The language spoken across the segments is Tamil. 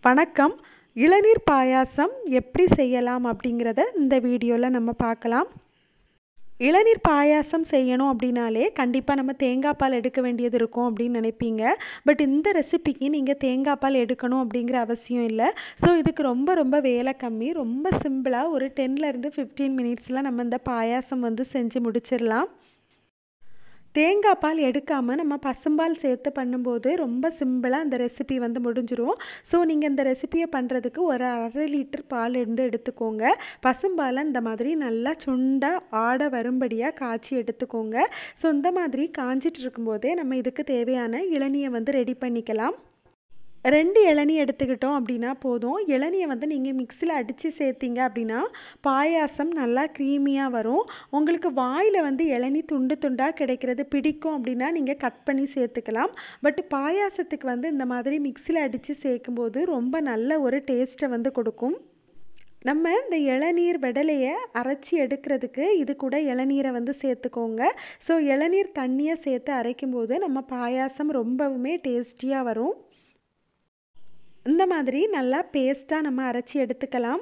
வணக்கம். இளநீர் பாயாசம் எப்படி செய்யலாம் அப்படிங்கிறத இந்த வீடியோவில் நம்ம பார்க்கலாம். இளநீர் பாயாசம் செய்யணும் அப்படின்னாலே கண்டிப்பாக நம்ம தேங்காய் பால் எடுக்க வேண்டியது இருக்கும் அப்படின்னு நினைப்பீங்க. பட் இந்த ரெசிபிக்கு நீங்கள் தேங்காய் பால் எடுக்கணும் அப்படிங்கிற அவசியம் இல்லை. ஸோ இதுக்கு ரொம்ப வேலை கம்மி. ரொம்ப சிம்பிளாக ஒரு 10லேருந்து 15 மினிட்ஸில் நம்ம இந்த பாயாசம் செஞ்சு முடிச்சிடலாம். தேங்காய் பால் எடுக்காமல் நம்ம பசும்பால் சேர்த்து பண்ணும்போது ரொம்ப சிம்பிளாக அந்த ரெசிபி முடிஞ்சிரும். ஸோ நீங்கள் இந்த ரெசிபியை பண்ணுறதுக்கு ஒரு 1/2 லிட்டர் பால் எடுத்துக்கோங்க. பசும்பாலை இந்த மாதிரி நல்லா சுண்டாக ஆட வரும்படியாக காய்ச்சி எடுத்துக்கோங்க. ஸோ இந்த மாதிரி காய்ச்சிட்டு இருக்கும்போதே நம்ம இதுக்கு தேவையான இளநியை ரெடி பண்ணிக்கலாம். 2 இளநீ எடுத்துக்கிட்டோம் அப்படின்னா போதும். இளநியை நீங்கள் மிக்சியில் அடித்து சேர்த்திங்க அப்படின்னா பாயாசம் நல்லா க்ரீமியாக வரும். உங்களுக்கு வாயில் இளநீ துண்டு துண்டாக கிடைக்கிறது பிடிக்கும் அப்படின்னா நீங்கள் கட் பண்ணி சேர்த்துக்கலாம். பட் பாயாசத்துக்கு இந்த மாதிரி மிக்சியில் அடித்து சேர்க்கும்போது ரொம்ப நல்ல ஒரு டேஸ்ட்டை கொடுக்கும். நம்ம இந்த இளநீர் விடலையை அரைச்சி எடுக்கிறதுக்கு இது கூட இளநீரை சேர்த்துக்கோங்க. ஸோ இளநீர் தண்ணியை சேர்த்து அரைக்கும்போது நம்ம பாயாசம் ரொம்பவுமே டேஸ்டியாக வரும். இந்த மாதிரி நல்லா பேஸ்ட்டாக நம்ம அரைச்சி எடுத்துக்கலாம்.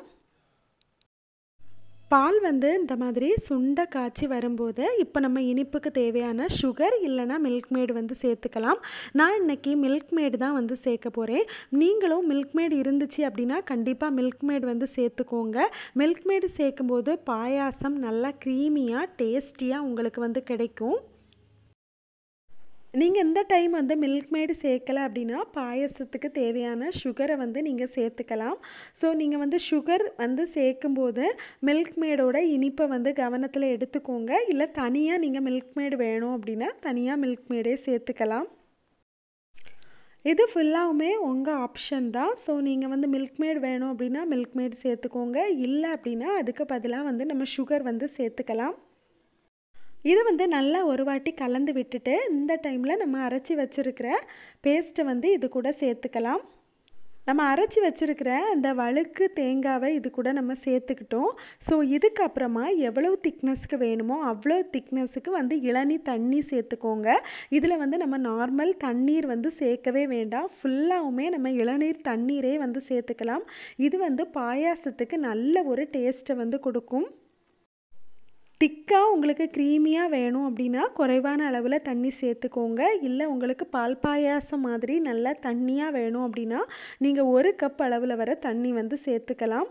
பால் இந்த மாதிரி சுண்ட காய்ச்சி வரும்போது இப்போ நம்ம இனிப்புக்கு தேவையான சுகர் இல்லைனா மில்க் மேடு சேர்த்துக்கலாம். நான் இன்றைக்கி மில்க் மேடு தான் சேர்க்க போகிறேன். நீங்களும் மில்க் மேடு இருந்துச்சு அப்படின்னா கண்டிப்பாக மில்க் மேடு சேர்த்துக்கோங்க. மில்க் மேடு சேர்க்கும்போது பாயாசம் நல்லா க்ரீமியாக டேஸ்டியாக உங்களுக்கு கிடைக்கும். நீங்கள் இந்த டைம் மில்க் மேடு சேர்க்கலை அப்படின்னா பாயசத்துக்கு தேவையான சுகரை நீங்கள் சேர்த்துக்கலாம். ஸோ நீங்கள் சுகர் சேர்க்கும்போது மில்க் மேடோட இனிப்பை கவனத்தில் எடுத்துக்கோங்க. இல்லை தனியாக நீங்கள் மில்க் மேடு வேணும் அப்படின்னா தனியாக மில்க் மேடே சேர்த்துக்கலாம். இது ஃபுல்லாகவுமே உங்கள் ஆப்ஷன் தான். ஸோ நீங்கள் மில்க் மேடு வேணும் அப்படின்னா மில்க் மேடு சேர்த்துக்கோங்க. இல்லை அப்படின்னா அதுக்கு பதிலாக நம்ம சுகர் சேர்த்துக்கலாம். இது நல்லா ஒரு வாட்டி கலந்து விட்டுட்டு இந்த டைமில் நம்ம அரைச்சி வச்சுருக்கிற பேஸ்ட்டை இது கூட சேர்த்துக்கலாம். நம்ம அரைச்சி வச்சுருக்கிற அந்த வழுக்கு தேங்காவை இது கூட நம்ம சேர்த்துக்கிட்டோம். ஸோ இதுக்கப்புறமா எவ்வளோ திக்னஸ்க்கு வேணுமோ அவ்வளோ திக்னஸுக்கு இளநீ தண்ணி சேர்த்துக்கோங்க. இதில் நம்ம நார்மல் தண்ணீர் சேர்க்கவே வேண்டாம். ஃபுல்லாகவுமே நம்ம இளநீர் தண்ணீரே சேர்த்துக்கலாம். இது பாயாசத்துக்கு நல்ல ஒரு டேஸ்ட்டை கொடுக்கும். திக்காக உங்களுக்கு க்ரீமியாக வேணும் அப்படின்னா குறைவான அளவில் தண்ணி சேர்த்துக்கோங்க. இல்லை உங்களுக்கு பால் பாயாசம் மாதிரி நல்லா தண்ணியாக வேணும் அப்படின்னா நீங்கள் 1 கப் அளவில் வர தண்ணி சேர்த்துக்கலாம்.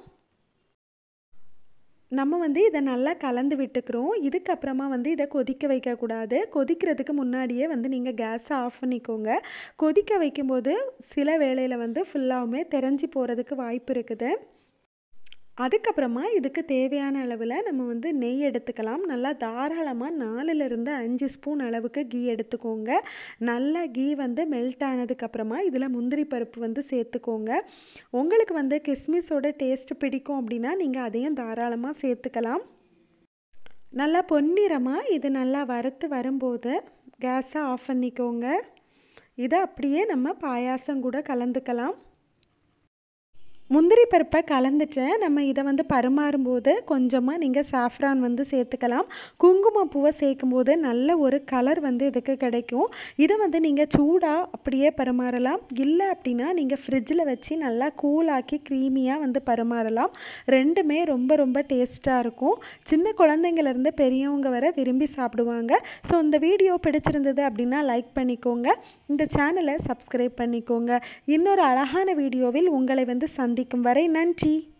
நம்ம இதை நல்லா கலந்து விட்டுக்கிறோம். இதுக்கப்புறமா இதை கொதிக்க வைக்கக்கூடாது. கொதிக்கிறதுக்கு முன்னாடியே நீங்கள் கேஸை ஆஃப் பண்ணிக்கோங்க. கொதிக்க வைக்கும்போது சில வேளையில் ஃபுல்லாகவுமே தெரிஞ்சு போகிறதுக்கு வாய்ப்பு இருக்குது. அதுக்கப்புறமா இதுக்கு தேவையான அளவில் நம்ம நெய் எடுத்துக்கலாம். நல்லா தாராளமாக 4லேருந்து 5 ஸ்பூன் அளவுக்கு கீ எடுத்துக்கோங்க. நல்லா கீ மெல்ட் ஆனதுக்கப்புறமா இதில் முந்திரி பருப்பு சேர்த்துக்கோங்க. உங்களுக்கு கிஸ்மிஸோட டேஸ்ட் பிடிக்கும் அப்படின்னா நீங்கள் அதையும் தாராளமாக சேர்த்துக்கலாம். நல்லா பொன்னிறமாக இது நல்லா வறுத்து வரும்போது கேஸை ஆஃப் பண்ணிக்கோங்க. இதை அப்படியே நம்ம பாயாசம் கூட கலந்துக்கலாம். முந்திரி பருப்பை கலந்துட்டு நம்ம இதை பரிமாறும்போது கொஞ்சமாக நீங்கள் சாஃப்ரான் சேர்த்துக்கலாம். குங்குமப்பூவை சேர்க்கும்போது நல்ல ஒரு கலர் இதுக்கு கிடைக்கும். இதை நீங்கள் சூடாக அப்படியே பரிமாறலாம். இல்லை அப்படின்னா நீங்கள் ஃப்ரிட்ஜில் வச்சு நல்லா கூலாக்கி க்ரீமியாக பரிமாறலாம். ரெண்டுமே ரொம்ப டேஸ்ட்டாக இருக்கும். சின்ன குழந்தைங்கள்லேருந்து பெரியவங்க வரை விரும்பி சாப்பிடுவாங்க. ஸோ இந்த வீடியோ பிடிச்சிருந்தது அப்படின்னா லைக் பண்ணிக்கோங்க. இந்த சேனலை சப்ஸ்கிரைப் பண்ணிக்கோங்க. இன்னொரு அழகான வீடியோவில் உங்களை சந்திக்கும் வரை நன்றி.